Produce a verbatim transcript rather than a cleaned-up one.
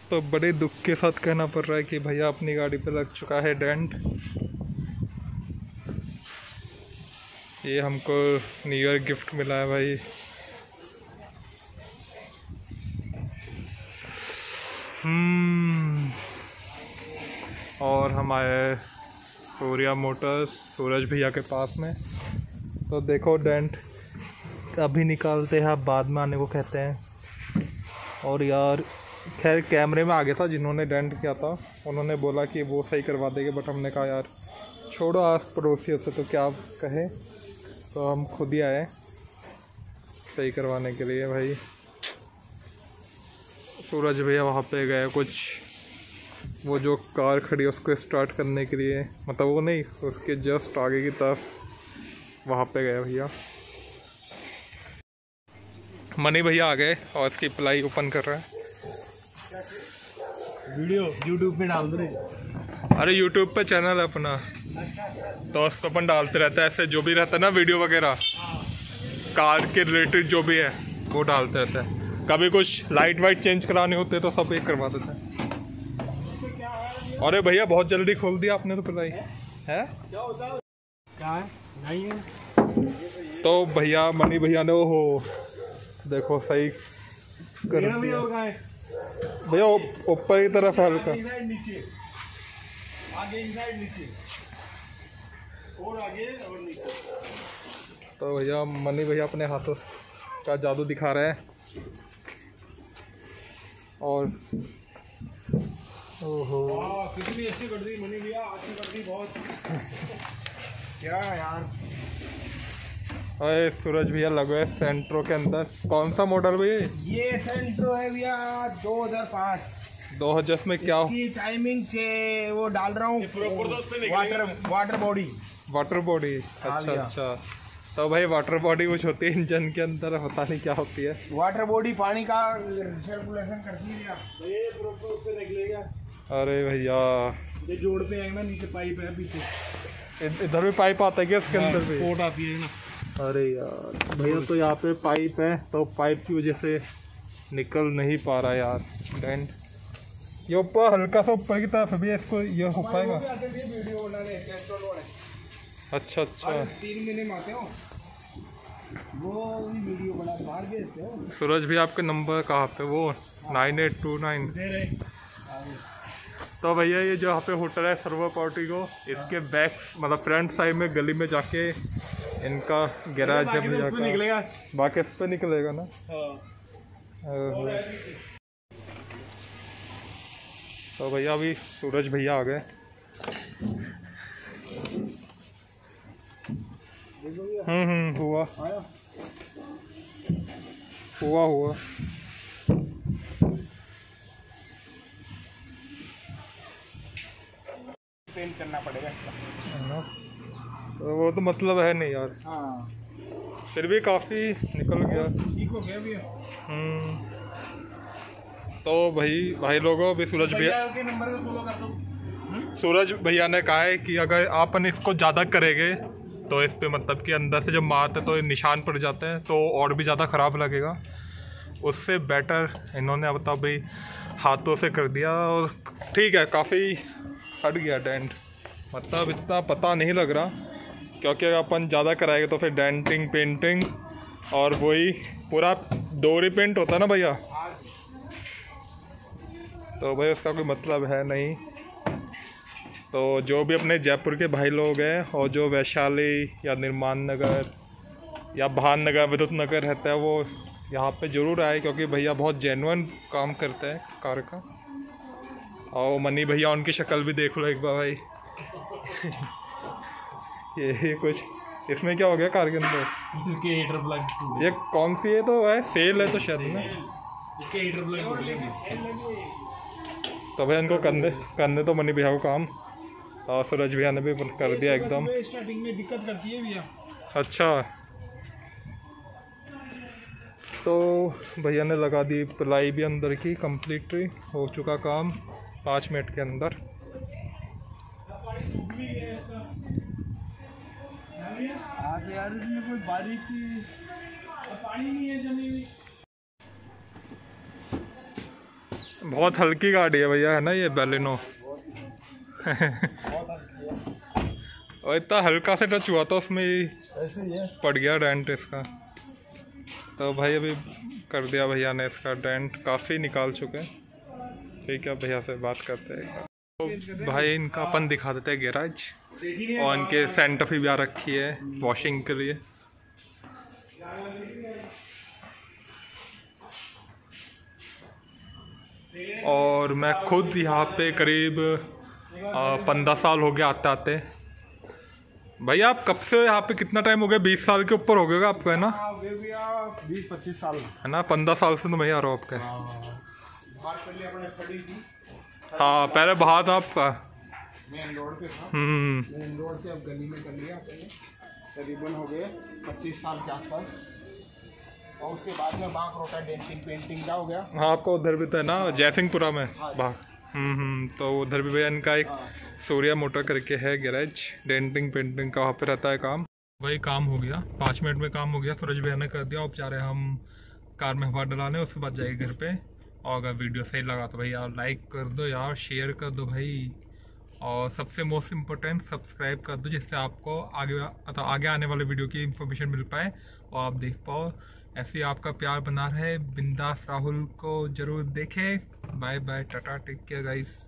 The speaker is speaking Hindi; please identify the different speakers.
Speaker 1: तो बड़े दुख के साथ कहना पड़ रहा है कि भैया अपनी गाड़ी पे लग चुका है डेंट। ये हमको न्यू ईयर गिफ्ट मिला है भाई। हम्म और हम आए सूर्या मोटर्स सूरज भैया के पास में। तो देखो डेंट अभी निकालते हैं, आप बाद में आने को कहते हैं। और यार खैर कैमरे में आ गया था जिन्होंने डेंट किया था, उन्होंने बोला कि वो सही करवा देंगे, बट हमने कहा यार छोड़ो आस पड़ोसियों से तो क्या कहें, तो हम खुद ही आए सही करवाने के लिए। भाई सूरज भैया वहाँ पे गए कुछ वो जो कार खड़ी है उसको स्टार्ट करने के लिए, मतलब वो नहीं उसके जस्ट आगे की तरफ वहाँ पे गए भैया। मनी भैया आ गए और इसकी प्लाई ओपन कर रहा है।
Speaker 2: वीडियो यूट्यूब पे डाल दो।
Speaker 1: अरे यूट्यूब पे चैनल है अपना, तो उस पर अपन डालते रहता है ऐसे जो भी रहता है ना वीडियो वगैरह कार के रिलेटेड जो भी है वो डालते रहता है। कभी कुछ लाइट वाइट चेंज कराने होते तो सब एक करवा देते हैं। अरे भैया बहुत जल्दी खोल दिया आपने तो प्लाई है
Speaker 2: क्या है नहीं है।
Speaker 1: तो भैया मनी भैया ने वो देखो सही कर दिया भैया ऊपर की तरफ हल्का
Speaker 2: नीचे आगे इनसाइड नीचे और आगे और नीचे।
Speaker 1: तो भैया मनी भैया अपने हाथों का जादू दिखा रहे हैं। और ओहो
Speaker 2: कितनी अच्छी कर दी मनी भैया, अच्छी कर दी बहुत। क्या यार
Speaker 1: अरे सूरज भैया लगे सेंट्रो के अंदर। कौन सा मॉडल भैया?
Speaker 2: ये सेंट्रो है भैया दो हज़ार पाँच।
Speaker 1: दो हजार में क्या
Speaker 2: की टाइमिंग से वो डाल रहा हूँ water water body
Speaker 1: water body. अच्छा अच्छा तो भाई वाटर बॉडी कुछ होती है इंजन के अंदर, पता नहीं क्या होती है।
Speaker 2: वाटर बॉडी पानी का सर्कुलेशन करती है ये प्रॉपर उस पे निकलेगा।
Speaker 1: अरे भैया
Speaker 2: ये जोड़ पे है ना, नीचे पाइप है पीछे।
Speaker 1: इधर भी पाइप आता है क्या इसके अंदर भी?
Speaker 2: पोर्ट आती है ना।
Speaker 1: अरे यार भैया तो यहाँ पे पाइप है तो पाइप की वजह से निकल नहीं पा रहा यार डेंट। ये ऊपर हल्का सा ऊपर की तरफ भी इसको ये हो पाएगा। अच्छा अच्छा
Speaker 2: तीन महीने में आते हो वो वीडियो बना बाहर भेजते हो।
Speaker 1: सूरज भी आपके नंबर कहाँ पे? वो नाइन एट टू नाइन। तो भैया ये जो यहाँ पे होटल है सर्वर पार्टी को, इसके बैक मतलब फ्रंट साइड में गली में जाके इनका गैराज है भैया का।
Speaker 2: निकलेगा
Speaker 1: बाकी इस पे निकलेगा ना। तो भैया अभी सूरज भैया आ गए। हम्म हम्म हुआ हुआ हुआ
Speaker 2: पेंट करना पड़ेगा
Speaker 1: तो वो तो मतलब है नहीं यार।
Speaker 2: हाँ
Speaker 1: फिर भी काफ़ी निकल गया।
Speaker 2: ठीक हो गया भैया।
Speaker 1: हम्म तो भाई भाई लोगों भी सूरज भैया
Speaker 2: के नंबर पे फॉलो कर दो।
Speaker 1: सूरज भैया ने कहा है कि अगर अपन इसको ज़्यादा करेंगे तो इस पे मतलब कि अंदर से जब मारते तो निशान पड़ जाते हैं तो और भी ज़्यादा ख़राब लगेगा। उससे बेटर इन्होंने अब तक भाई हाथों से कर दिया और ठीक है काफ़ी हट गया डेंट। मतलब इतना पता नहीं लग रहा क्योंकि अगर अपन ज़्यादा कराएंगे तो फिर डेंटिंग पेंटिंग और वही पूरा डोरी पेंट होता है ना भैया, तो भाई उसका कोई मतलब है नहीं। तो जो भी अपने जयपुर के भाई लोग हैं और जो वैशाली या निर्माण नगर या भान नगर विद्युत नगर रहता है वो यहाँ पे ज़रूर आए क्योंकि भैया बहुत जेन्युइन काम करते हैं कार का। और मनी भैया उनकी शक्ल भी देख लो एक बार भाई। ये ये कुछ इसमें क्या हो गया कार के अंदर?
Speaker 2: इसके हीटर प्लग
Speaker 1: ये कौन सी है? तो है सेल है तो शायद ना।
Speaker 2: इसके हीटर प्लग
Speaker 1: तो भैया इनको करने करने तो मनी भैया को काम, और सूरज भैया ने भी कर दिया एकदम।
Speaker 2: स्टार्टिंग में दिक्कत करती है भैया।
Speaker 1: अच्छा तो भैया ने लगा दी प्लाई भी अंदर की, कंप्लीट हो चुका काम पाँच मिनट के अंदर।
Speaker 2: आगे यार इसमें कोई बारीकी पानी नहीं है जमी हुई।
Speaker 1: बहुत हल्की गाड़ी है भैया, है ना ये बैलिनो। और इतना हल्का से टच हुआ था उसमें ही
Speaker 2: ऐसे ही है,
Speaker 1: पड़ गया डेंट इसका। तो भाई अभी कर दिया भैया ने इसका डेंट, काफ़ी निकाल चुके हैं। ठीक है, भैया से बात करते हैं। तो भाई इनका अपन दिखा देते हैं गैराज, और इनके सेंटर भी आ रखी है वॉशिंग के लिए। और मैं खुद यहाँ पे करीब पंद्रह साल हो गया आते आते। भैया आप कब से यहाँ पे, कितना टाइम हो गया? बीस साल के ऊपर हो गया आपको, है ना?
Speaker 2: बीस पच्चीस साल
Speaker 1: है ना, पंद्रह साल से तो मैं आ रहा हूँ आपके। हाँ, पहले बाहर था आपका,
Speaker 2: मेन रोड पे था।
Speaker 1: हम्म
Speaker 2: मेन रोड से अब गली में कर लिया पहले, तकरीबन हो गए पच्चीस साल के आसपास। और उसके बाद में बांक रोटा डेंटिंग पेंटिंग का हो गया।
Speaker 1: हाँ, आपको उधर भी तो है ना, जयसिंहपुरा में बाहर। हम्म हम्म तो उधर भी भैया इनका एक सूर्या मोटर करके है गैरेज, डेंटिंग पेंटिंग का, वहाँ पे रहता है काम। वही काम हो गया, पाँच मिनट में काम हो गया। सूरज भैया ने कर दिया। अब जा रहे हैं हम कार में हवा डलाने, उसके बाद जाएंगे घर पे। और अगर वीडियो सही लगा तो भैया लाइक कर दो यार, शेयर कर दो भाई, और सबसे मोस्ट इम्पोर्टेंट सब्सक्राइब कर दो, जिससे आपको आगे अथवा आगे आने वाले वीडियो की इन्फॉर्मेशन मिल पाए और आप देख पाओ। ऐसे ही आपका प्यार बना रहे। बिंदास राहुल को जरूर देखें। Bye bye, tata, take care guys.